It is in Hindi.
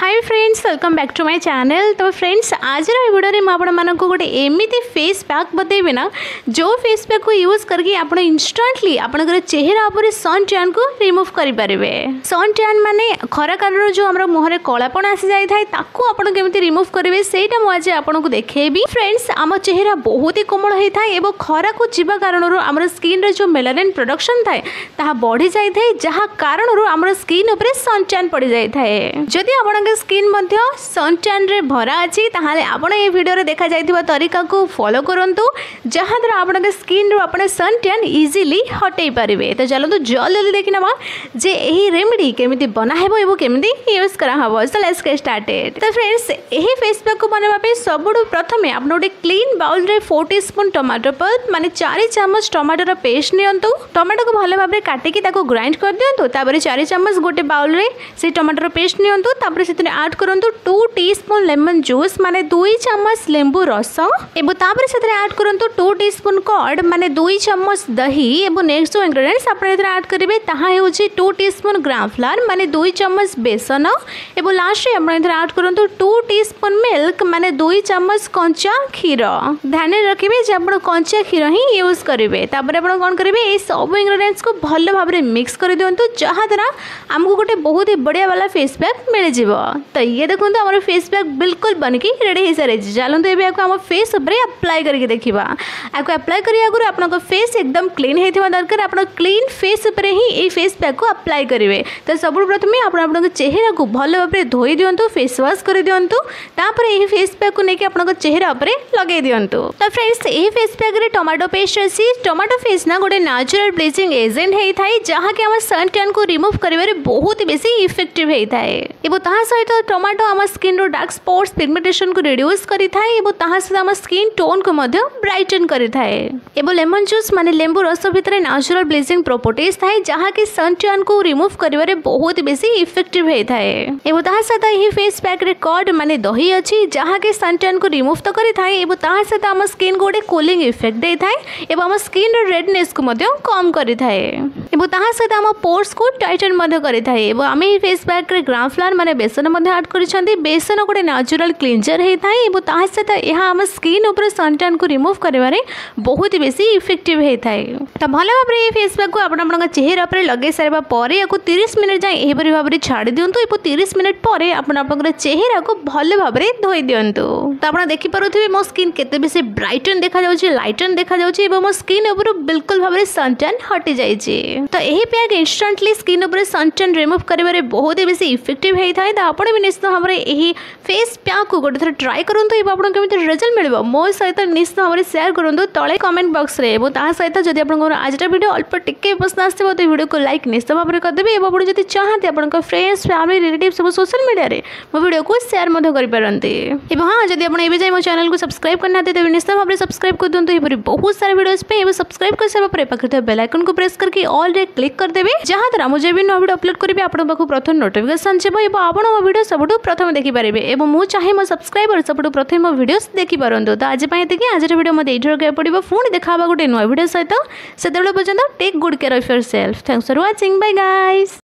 Hi friends, welcome back to my channel. तो फ्रेंड्स, आज भिडियो में आपण को गोटे एमती फेस पैक बतेबे ना, जो फेस पैक को यूज करके आप इंस्टांटली आपन चेहरा पर सन टैन को रिमूव कर पारे। सन टैन माने खरा कारण जो हम मुहर कलापण आसी जाए ताकू आपन केमिति रिमूव करेंगे सेटा मु आज आपन को देखेबी। फ्रेंड्स, आम चेहरा बहुत ही कोमल होता है एवं खरा को जीवा कारण आम स्किन रे जो मेलानिन प्रोडक्शन थाए ताहा बढ़ी जाए, जहाँ कारण आम स्किन उपर सन टैन पड़ जाए। जदि आप स्किन मध्य सन टैन रे भरा अच्छी ताहले आपण ए वीडियो रे देखा जाइथिबा तरीका को फॉलो करंतु, जहाँ द्वारा आपण स्किन रो आपण सन टैन इजीली हटै पारिबे। तो चलंतु जल्दी देखि नबा जे एही रेमेडी केमिति बना हेबो एबो केमिति यूज करा हबो। So let's get started. तो फ्रेंड्स, एही फेस पैक को बनाबा पे सबुठु प्रथमे आपण गोटे क्लीन बाउल रे 4 टीस्पून टमाटो पल्प माने 4 चम्मच टमाटो रो पेस्ट नियंतु। टमाटो को भले भाबरे काटिकी ताको ग्राइंड कर दियंतु। तापर 4 चम्मच गोटे बाउल रे से टमाटो रो पेस्ट नियंतु। तापर से ऐड करंतु 2 टीस्पून लेमन जूस माने 2 चम्मच लेंबू रस एबो तापर से ऐड करंतु 2 टीस्पून कर्ड माने 2 चम्मच दही एबो नेक्स्ट जो इंग्रेडिएंट्स आपण एथरा ऐड करिवे ताहा हेउची 2 टीस्पून ग्राम फ्लावर माने 2 चम्मच बेसन एबो लास्ट रे आपण एथरा ऐड करंतु 2 टीस्पून मिल्क माने 2 चम्मच कंचा क्षीर। ध्यान रखिबे जे आपण कंचा क्षीर ही यूज करिवे। तापर आपण कोन करिवे ए सब इंग्रेडिएंट्स को भलो भाबरे मिक्स कर दियंतु, जहाँ द्वारा हमको गोटे बहुत ही बढ़िया वाला फेस पैक मिल जिवो। तो ये देखो हमारे फेस पैक बिल्कुल बनकी रेडी हो सारी। चलते ये आम फेस उपर अप्लाई करके देखा। आपको अप्लाई करिया आगु आपन फेस एकदम क्लीन होता दरकार। आप क्लीन फेस उपर ही ये फेस पैक को अप्लाई करेंगे। तो सब प्रथम आप चेहरा को भल भाव में धोई दिंतु, फेस वाश कर दिंतु। तापर ये फेस पैक को लेकिन आप चेहरा उपर लगे दिंतु। तो फ्रेंड्स, ये फेस पैक रे टमाटो पेस्ट अच्छी। टमाटो पेस्ट ना गोटे नेचुरल ब्लीचिंग एजेंट होता है, जहाँ कि आम सन टैन को रिमूव कर बहुत बेसी इफेक्टिव होता है। सहित टमाटो आम स्किन रो डार्क स्पॉट्स पिगमेंटेशन को रिड्यूस करिथाय एबो ताहा सहित आम स्किन टोन को मध्य ब्राइटन करिथाय। एबो लेमन जूस माने लेंबू रस भितर नेचुरल ब्लीचिंग प्रॉपर्टीज थाए, जहाँ कि सन टैन को रिमूव करिवारे बहुत बेसी इफेक्टिव होताय। एबो ताहा सहित ही फेस पैक रे कर्ड माने दही अछि, जहाँ कि सन टैन को रिमूव तो करिथाय एबो ताहा सहित आम स्किन को कूलिंग इफेक्ट देथाय एबो आम स्किन रो रेडनेस को मध्य कम करिथाय। एबो ताहा सहित आम पोर्स को टाइटन मध्य करिथाय। एबो आमे फेस पैक रे ग्राम फ्लावर माने बेसन मध्य ऐड करिसंती। बेसन गोटे नेचुरल क्लींजर होता है एवं ता सहित यह आम स्किन उपर सन टैन को रिमूव करिवारे बहुत बेसी इफेक्टिव होता है। तो भल भाव में ये फेस पैक को आप चेहरा पर लगे सारा पर या 30 मिनट जाए यहपरी भाव में छाड़ी दिंतु। 30 मिनट पर आप चेहरा को भल भाव में धोई दिंतु। तो आप देखिपे मो स्किन केते बेसी ब्राइटन देखा जाउछि, लाइटन देखा जाउछि एवं मो स्किन उपर बिल्कुल भाव में सन टैन हटि जाइछि। तो यही पैक इंस्टेंटली स्किन उपर सन टैन रिमूव करिवारे बहुत बेसी इफेक्टिव होता है। तो आप निश्चित भाव में यही फेस पैक को गोटे थर ट्राई करूँ। आपको केमी रिजल्ट मिल मो सहित निश्चित भाव में शेयर करूँ तले कमेंट बॉक्स रे। सहित जब आप आज वीडियो अल्प टिके पसंद आसो तो वीडियो को लाइक निश्चित भाव में करदेवे। और जब चाहते आप फ्रेंड्स फैमिली रिलेटिव सब सोशल मीडिया रे मो वीडियो को शेयर करपारती। हाँ, जब आप एवं जाए मो चैनल को सब्सक्राइब करना तो निश्चित भाव में सब्सक्राइब कर दिखाँ। यहपरी बहुत सारे वीडियोस पे सब्सक्राइब कर सारा पर पाखे बेल आइकन को प्रेस करके ऑल रे क्लिक करदेवे, जहाँ द्वारा मुझे भी नया वीडियो अपलोड करेंगे आपको पाखु प्रथम नोटिफिकेशन जाब। आप मो वीडियो सब प्रथम देखिपारे एवं मु चाहे मो सब्सक्राइबर सब प्रथम मो वीडियोस देखिपारंतु। तो आज आज वीडियो मत ये पड़ो पुणी देखा गोटे नुआ वीडियो सहित। से पर्यंत take good care of yourself. Thanks for watching. Bye guys.